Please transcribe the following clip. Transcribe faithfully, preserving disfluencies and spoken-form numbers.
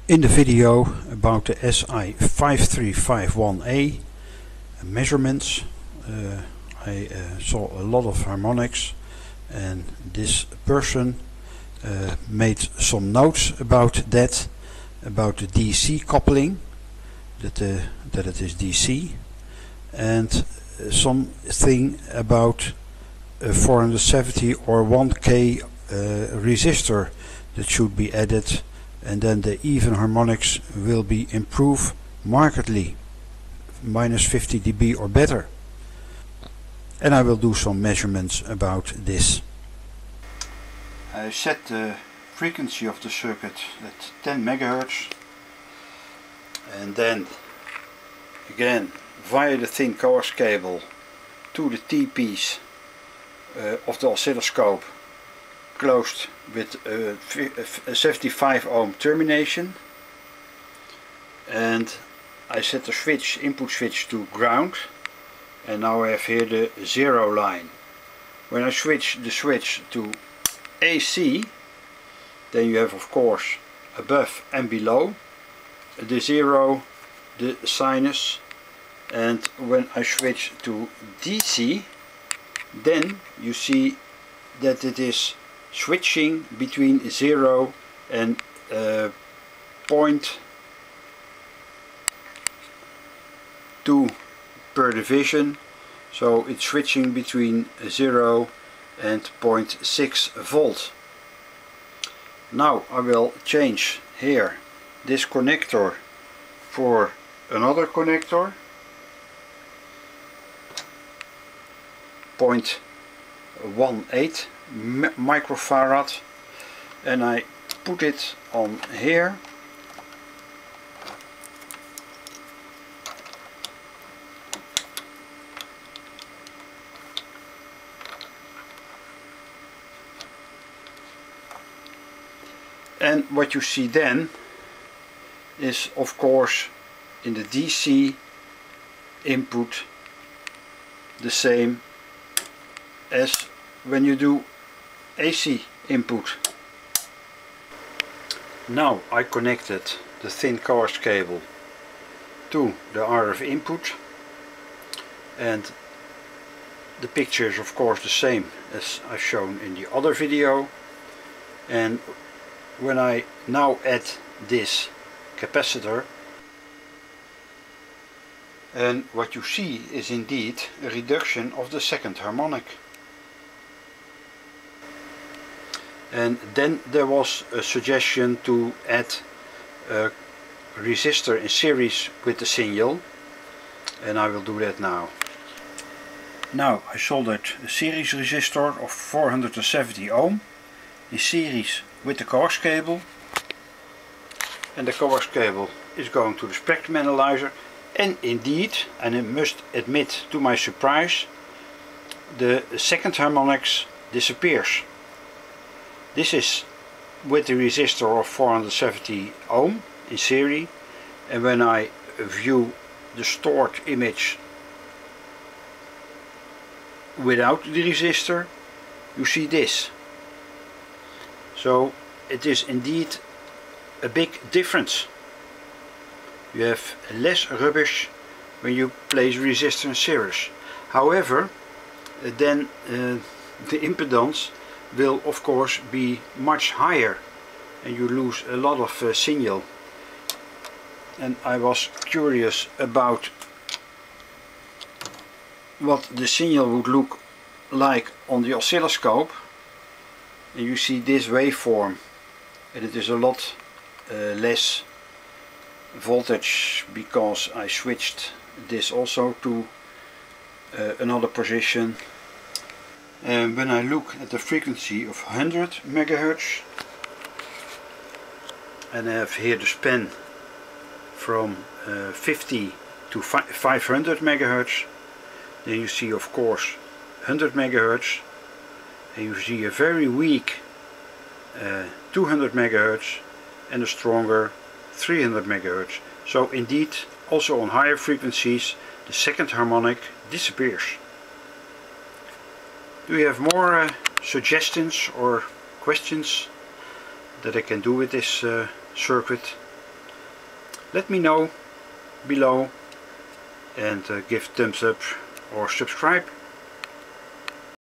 In the video about the S I five three five one A measurements, uh, I uh, saw a lot of harmonics, and this person uh, made some notes about that, about the D C coupling, that, uh, that it is D C, and something about a four hundred seventy or one K uh, resistor that should be added, and then the even harmonics will be improved markedly, minus fifty D B or better. And I will do some measurements about this. I set the frequency of the circuit at ten megahertz, and then again via the thin coax cable to the T-piece uh, of the oscilloscope, closed with a, a seventy-five ohm termination, and I set the switch, input switch, to ground, and now I have here the zero line. When I switch the switch to A C, then you have of course above and below the zero, the sinus, and when I switch to D C, then you see that it is switching between zero and uh, point two per division, so it's switching between zero and zero point six volt. Now I will change here this connector for another connector, zero point one eight microfarad, and I put it on here, and what you see then is of course in the D C input the same as when you do A C input. Now I connected the thin coax cable to the R F input, and the picture is of course the same as I've shown in the other video. And when I now add this capacitor, and what you see is indeed a reduction of the second harmonic. And then there was a suggestion to add a resistor in series with the signal, and I will do that now. Now I soldered a series resistor of four hundred seventy ohm in series with the coax cable, and the coax cable is going to the spectrum analyzer, and indeed, and I must admit to my surprise, the second harmonics disappears. This is with the resistor of four hundred seventy ohm in series, and when I view the stored image without the resistor, you see this. So it is indeed a big difference. You have less rubbish when you place resistor in series. However, then uh, the impedance will of course be much higher, and you lose a lot of uh, signal. And I was curious about what the signal would look like on the oscilloscope, and you see this waveform, and it is a lot uh, less voltage because I switched this also to uh, another position. And when I look at the frequency of one hundred megahertz, and I have here the span from uh, fifty to five hundred megahertz, then you see of course one hundred megahertz, and you see a very weak uh, two hundred megahertz and a stronger three hundred megahertz. So indeed, also on higher frequencies, the second harmonic disappears. Do you have more uh, suggestions or questions that I can do with this uh, circuit? Let me know below and uh, give thumbs up or subscribe